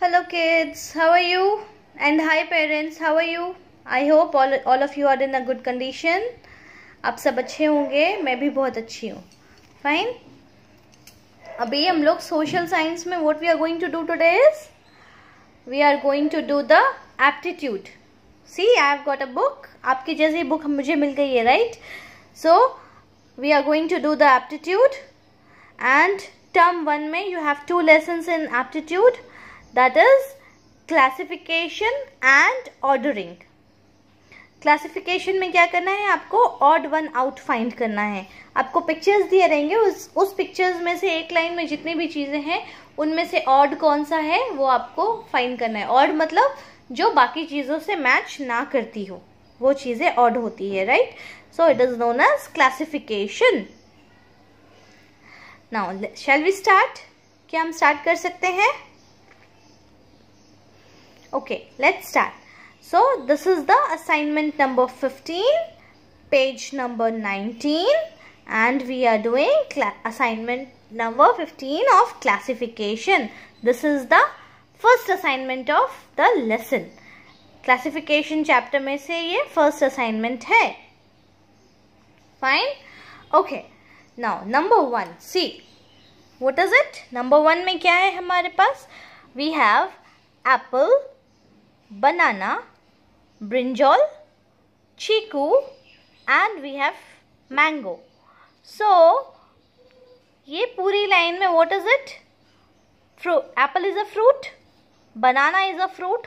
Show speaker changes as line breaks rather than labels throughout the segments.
hello kids, how are you? And hi parents, how are you? I hope all of you are in a good condition. आप सब अच्छे होंगे, मैं भी बहुत अच्छी हूँ. Fine. अभी हम लोग social science में what we are going to do today is we are going to do the aptitude. See, I have got a book. आपकी जैसी book मुझे मिल गई है, right? So we are going to do the aptitude and term 1 में you have 2 lessons in aptitude. That is classification and ordering. Classification में क्या करना है, आपको ऑड वन आउट फाइंड करना है. आपको पिक्चर्स दिए रहेंगे, उस पिक्चर्स में से एक लाइन में जितनी भी चीजें हैं उनमें से ऑड कौन सा है वो आपको फाइंड करना है. ऑड मतलब जो बाकी चीजों से मैच ना करती हो, वो चीजें ऑड होती है, right? So it is known as classification. Now shall we start? क्या हम स्टार्ट कर सकते हैं? Okay, let's start. So this is the assignment number 15, page number 19, and we are doing assignment number 15 of classification. This is the first assignment of the lesson. Classification chapter में से ये first assignment है. Fine? Okay. Now number 1. See, what is it? Number 1 में क्या है हमारे पास? We have apple, banana, brinjal, chiku, and we have mango. So ये पूरी लाइन में what is it? Fruit. Apple is a fruit, banana is a fruit,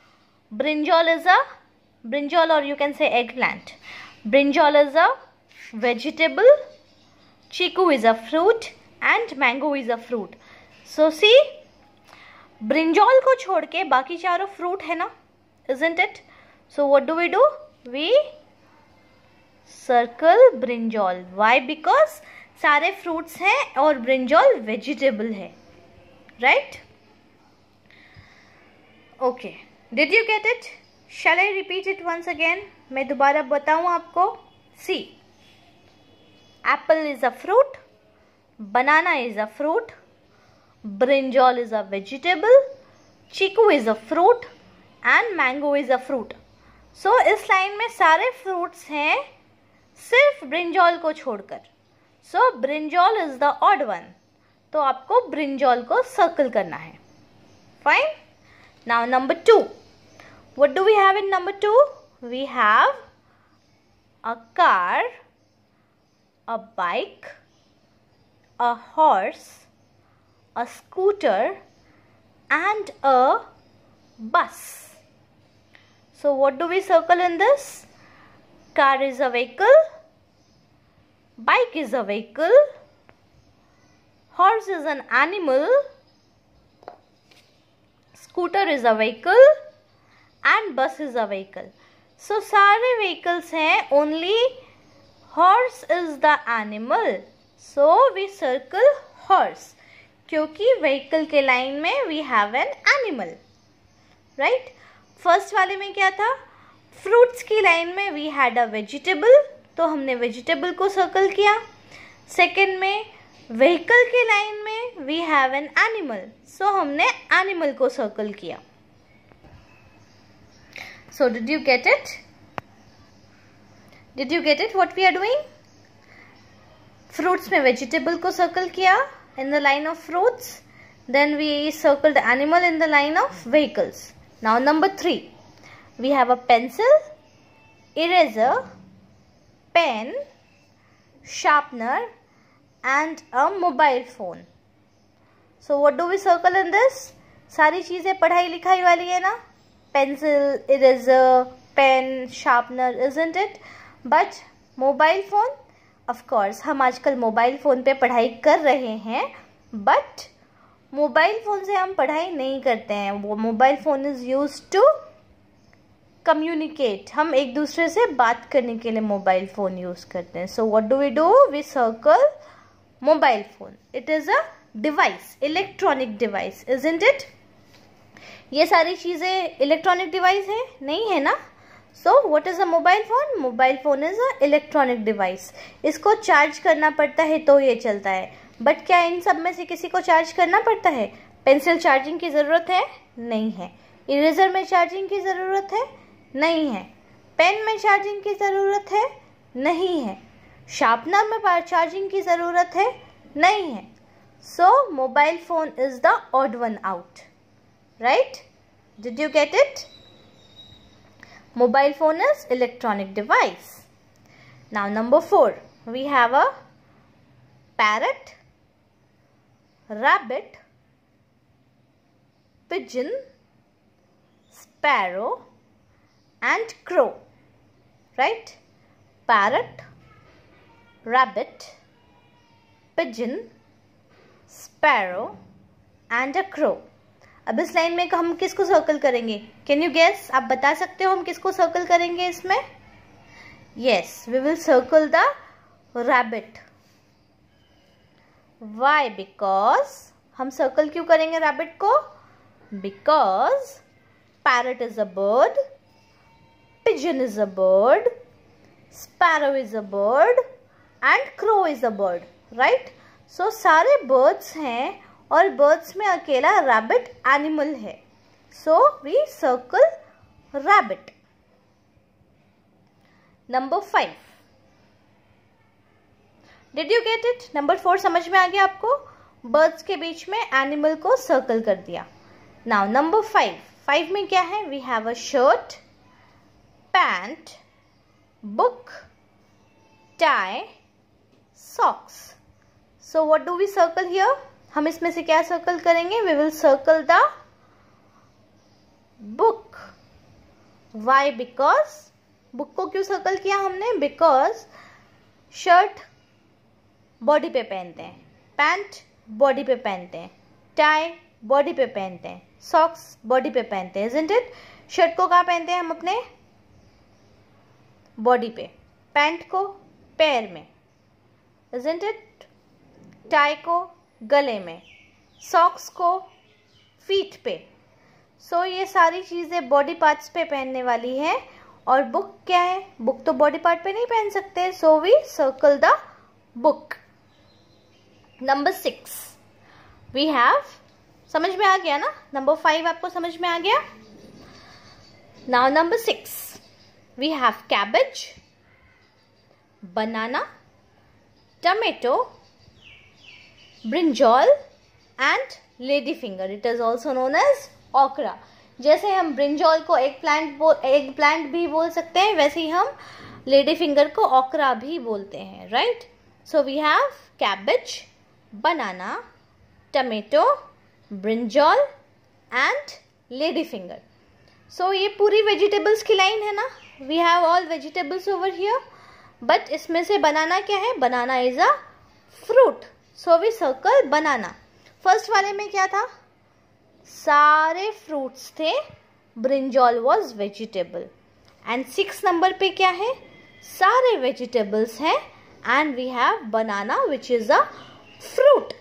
brinjal or you can say eggplant. Brinjal is a vegetable, chiku is a fruit, and mango is a fruit. So see, brinjal को छोड़ के बाकी चारों fruit है ना, isn't it? So what do? We circle brinjal. Why? Because सारे fruits हैं और ब्रिंजॉल वेजिटेबल है, right? Okay. Did you get it? Shall I repeat it once again? मैं दोबारा बताऊं आपको. See, apple is a fruit, banana is a fruit, brinjal is a vegetable, chiku is a fruit, and mango is a fruit. So इस line में सारे fruits हैं सिर्फ brinjal को छोड़कर. So brinjal is the odd one. तो आपको brinjal को सर्कल करना है. Fine. Now number 2. What do we have in number 2? We have a car, a bike, a horse, a scooter, and a bus. So what do we circle in this? Car is a vehicle, bike is a vehicle, horse is an animal, scooter is a vehicle, and bus is a vehicle. So सारे vehicles हैं, only horse is the animal. So we circle horse. क्योंकि vehicle के line में we have an animal, right? First वाले में क्या था? Fruits की लाइन में वी हैड अ वेजिटेबल, तो हमने वेजिटेबल को सर्कल किया. सेकंड में व्हीकल के लाइन में we have an animal, so हमने एनिमल को सर्कल किया. So did you get it? Did you get it what we are doing? Fruits में वेजिटेबल को सर्कल किया in the line of fruits, then we circled animal in the line of vehicles. Now number 3, we have a pencil, eraser, pen, sharpener, and a mobile phone. So what do we circle in this? सारी चीजें पढ़ाई लिखाई वाली है ना, pencil, eraser, pen, sharpener, isn't it? But mobile phone, of course हम आजकल mobile phone पे पढ़ाई कर रहे हैं, बट मोबाइल फ़ोन से हम पढ़ाई नहीं करते हैं. वो mobile phone is use to communicate. हम एक दूसरे से बात करने के लिए मोबाइल फ़ोन यूज़ करते हैं. So what do? We circle mobile phone. It is a device, electronic device, isn't it? ये सारी चीज़ें इलेक्ट्रॉनिक डिवाइस है? नहीं है ना. So what is a mobile phone? Mobile phone is a electronic device. इसको चार्ज करना पड़ता है तो ये चलता है. बट क्या इन सब में से किसी को चार्ज करना पड़ता है? पेंसिल चार्जिंग की ज़रूरत है? नहीं है। इरेजर में चार्जिंग की ज़रूरत है? नहीं है। पेन में चार्जिंग की ज़रूरत है? नहीं है। शार्पनर में चार्जिंग की ज़रूरत है? नहीं है। So mobile phone is the odd one out, right? Did you get it? Mobile phone is electronic device. Now number 4, we have a parrot, rabbit, pigeon, sparrow and crow, right? Parrot, rabbit, pigeon, sparrow and a crow. अब इस line में हम किसको circle करेंगे? Can you guess? आप बता सकते हो हम किसको सर्कल करेंगे इसमें? Yes, we will circle the rabbit. Why? Because हम सर्कल क्यों करेंगे रैबिट को? Because parrot is a bird, pigeon is a bird, sparrow is a bird and crow is a bird, right? So सारे birds हैं और birds में अकेला rabbit animal है. So we circle rabbit. Number 5. Did you get it? Number 4 समझ में आ गया आपको? बर्ड्स के बीच में एनिमल को सर्कल कर दिया. Now number 5. 5 में क्या है? We have a shirt, pant, book, tie, socks. So what do we circle here? हम इसमें से क्या सर्कल करेंगे? We will circle the book. Why? Because book को क्यों सर्कल किया हमने? बिकॉज शर्ट बॉडी पे पहनते हैं, पैंट बॉडी पे पहनते हैं, टाई बॉडी पे पहनते हैं, सॉक्स बॉडी पे पहनते हैं, इजंट इट? शर्ट को कहाँ पहनते हैं हम? अपने बॉडी पे. पैंट को पैर में, इजंट इट? टाई को गले में, सॉक्स को फीट पे. सो ये सारी चीज़ें बॉडी पार्ट्स पे पहनने वाली है. और बुक क्या है? बुक तो बॉडी पार्ट पे नहीं पहन सकते. So we circle the book. Number 6 we have, समझ में आ गया ना? नंबर 5 आपको समझ में आ गया? Now number 6 we have cabbage, banana, tomato, brinjal and lady finger. It is also known as okra. जैसे हम ब्रिंजॉल को एग प्लांट भी बोल सकते हैं, वैसे ही हम लेडी फिंगर को ओकरा भी बोलते हैं, राइट? सो वी have cabbage, banana, tomato, brinjal and lady फिंगर. सो ये पूरी वेजिटेबल्स की लाइन है ना? We have all vegetables over here. But इसमें से बनाना क्या है? Banana is a fruit. So we circle banana. First वाले में क्या था? सारे फ्रूट्स थे. Brinjal was vegetable. And 6 number पे क्या है? सारे वेजिटेबल्स हैं and we have banana which is a fruit.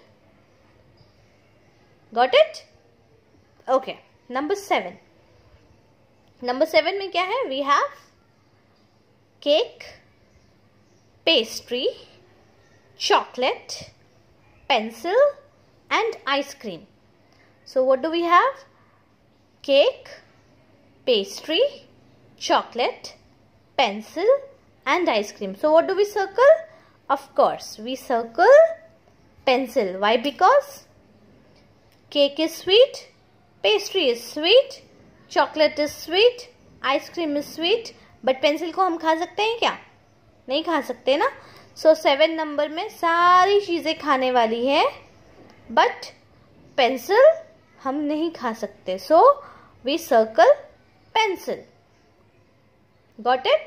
Got it? Okay. Number 7. Number 7 में क्या है? We have cake, pastry, chocolate, pencil and ice cream. So what do we have? Cake, pastry, chocolate, pencil and ice cream. So what do we circle? Of course, we circle pencil. Why? Because cake is sweet, pastry is sweet, chocolate is sweet, ice cream is sweet. But pencil को हम खा सकते हैं क्या? नहीं खा सकते ना. सो 7 नंबर में सारी चीज़ें खाने वाली है, बट पेंसिल हम नहीं खा सकते. So we circle pencil. Got it?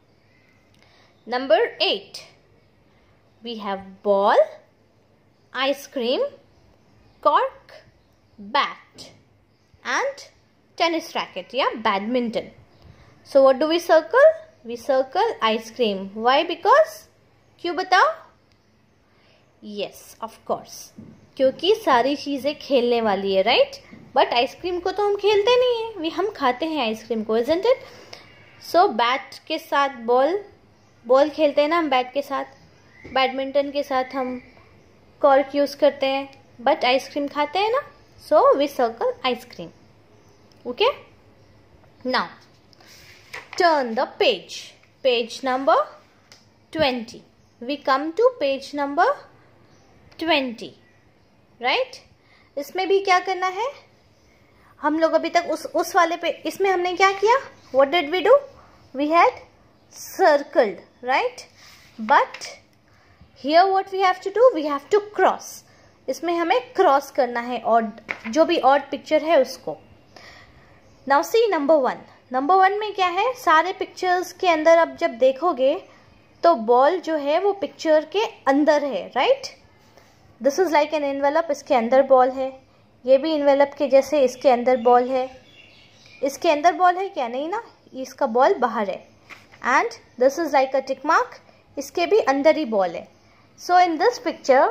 Number 8 we have ball, ice cream, cork, bat and tennis racket या badminton. So what do we circle? We circle ice cream. Why? Because क्यों बताओ? यस, ऑफ कोर्स, क्योंकि सारी चीज़ें खेलने वाली है, राइट? बट आइसक्रीम को तो हम खेलते नहीं है, हम खाते हैं आइसक्रीम को, इजंट इट? सो बैट के साथ बॉल खेलते हैं ना हम बैट के साथ. बैडमिंटन के साथ हम कॉर्क यूज़ करते हैं, बट आइसक्रीम खाते हैं ना. So we circle ice cream. Okay, now turn the page. Page number 20. We come to page number 20, right? इसमें भी क्या करना है, हम लोग अभी तक उस वाले पे, इसमें हमने क्या किया, what did we do? We had circled, right? But here what we have to do? We have to cross. इसमें हमें क्रॉस करना है और जो भी ऑड पिक्चर है उसको. Now see number 1. नंबर 1 में क्या है, सारे पिक्चर्स के अंदर अब जब देखोगे तो बॉल जो है वो पिक्चर के अंदर है, right? This is like an envelope, इसके अंदर बॉल है. ये भी एनवेलप के जैसे इसके अंदर बॉल है. इसके अंदर बॉल है क्या? नहीं ना, इसका बॉल बाहर है. And this is like a tick mark, इसके भी अंदर ही बॉल है. So in this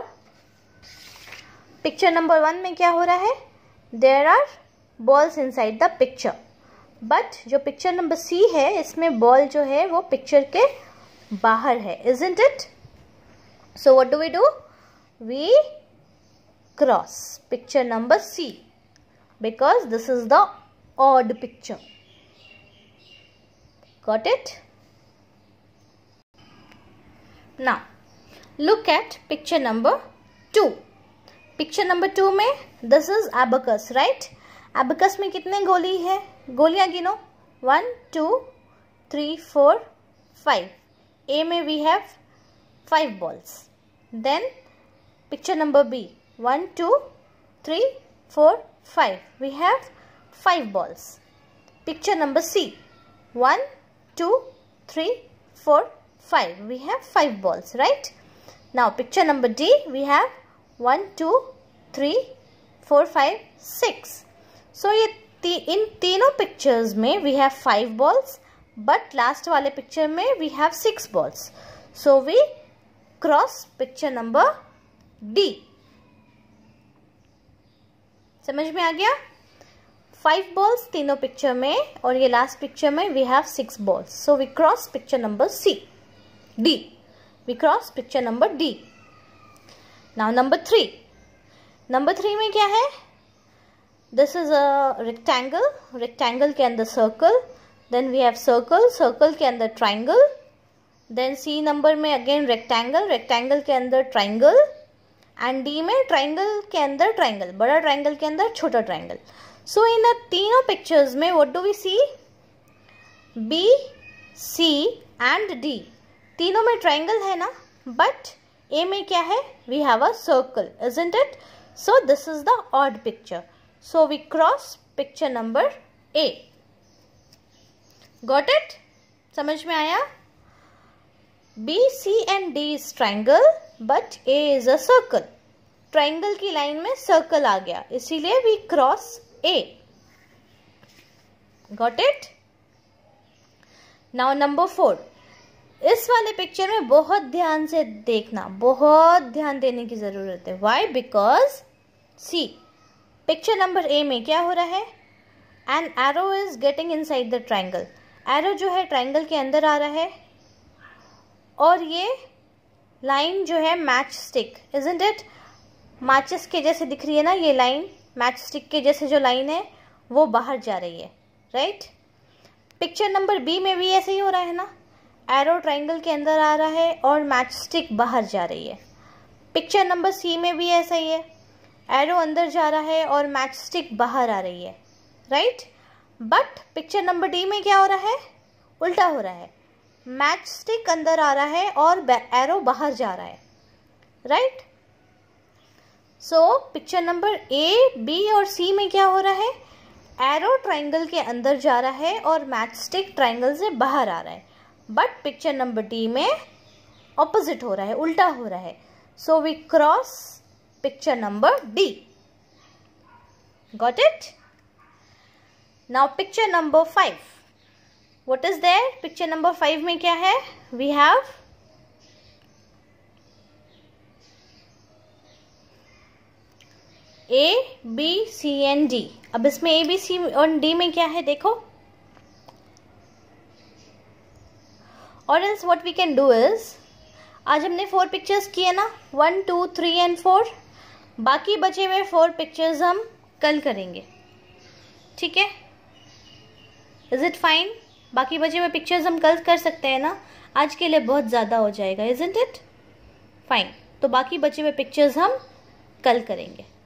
picture number 1 में क्या हो रहा है, there are balls inside the picture. But जो पिक्चर नंबर सी है इसमें बॉल जो है वो पिक्चर के बाहर है, isn't it? So what do? We cross picture number C because this is the odd picture. Got it? Now look at picture number 2. Picture number 2 में this is abacus, right? abacus में कितने गोली है, गोलियां गिनो. 1 2 3 4 5. A में we have 5 balls. Then picture number B, 1 2 3 4 5. We have 5 balls. Picture number C, 1 2 3 4 5. We have 5 balls, right? Now picture number D, we have 1 2 3 4 5 6. So ये इन तीनों पिक्चर्स में we have 5 balls, but last वाले picture में we have 6 balls. So we cross picture number D. समझ में आ गया? 5 balls तीनों पिक्चर में और ये लास्ट पिक्चर में we have 6 balls. So we cross picture number D. We cross picture number D. Now number 3. Number 3 में क्या है? This is a rectangle. Rectangle के अंदर circle. Then we have circle. Circle के अंदर triangle. Then C number में again rectangle. Rectangle के अंदर triangle. And D में triangle के अंदर triangle. बड़ा triangle के अंदर छोटा triangle. So इन तीनों pictures में what do we see? B, C and D. तीनों में triangle है ना? But A में क्या है? We have a circle, isn't it? So this is the odd picture. So we cross picture number A. Got it? समझ में आया? B, C and D is triangle, but A is a circle. Triangle की line में circle आ गया, इसीलिए we cross A. Got it? Now number 4. इस वाले पिक्चर में बहुत ध्यान से देखना, बहुत ध्यान देने की जरूरत है. Why? Because see, picture number A में क्या हो रहा है? An arrow is getting inside the triangle. Arrow जो है ट्राइंगल के अंदर आ रहा है और ये लाइन जो है मैच स्टिक, isn't it? माचिस के जैसे दिख रही है ना ये लाइन, मैच स्टिक के जैसे जो लाइन है वो बाहर जा रही है, राइट? पिक्चर नंबर B में भी ऐसे ही हो रहा है ना, एरो ट्राइंगल के अंदर आ रहा है और मैच स्टिक बाहर जा रही है. पिक्चर नंबर C में भी ऐसा ही है, एरो अंदर जा रहा है और मैच स्टिक बाहर आ रही है, right? But picture number D में क्या हो रहा है? उल्टा हो रहा है, मैच स्टिक अंदर आ रहा है और एरो बाहर जा रहा है, right? So picture number A, B और C में क्या हो रहा है? एरो ट्राइंगल के अंदर जा रहा है और मैच स्टिक ट्राइंगल से बाहर आ रहा है. बट पिक्चर नंबर D में ऑपोजिट हो रहा है, उल्टा हो रहा है. So we cross picture number D. Got it? Now picture number 5. What is there? Picture number 5 में क्या है? We have A, B, C and D. अब इसमें A, B, C और D में क्या है देखो. और else what we can do is, आज हमने 4 पिक्चर्स किए ना, 1, 2, 3 and 4. बाकी बचे हुए 4 पिक्चर्स हम कल करेंगे, ठीक है? Is it fine? बाकी बचे हुए पिक्चर्स हम कल कर सकते हैं ना, आज के लिए बहुत ज़्यादा हो जाएगा, इज़न्ट इट? फाइन, तो बाकी बचे हुए पिक्चर्स हम कल करेंगे।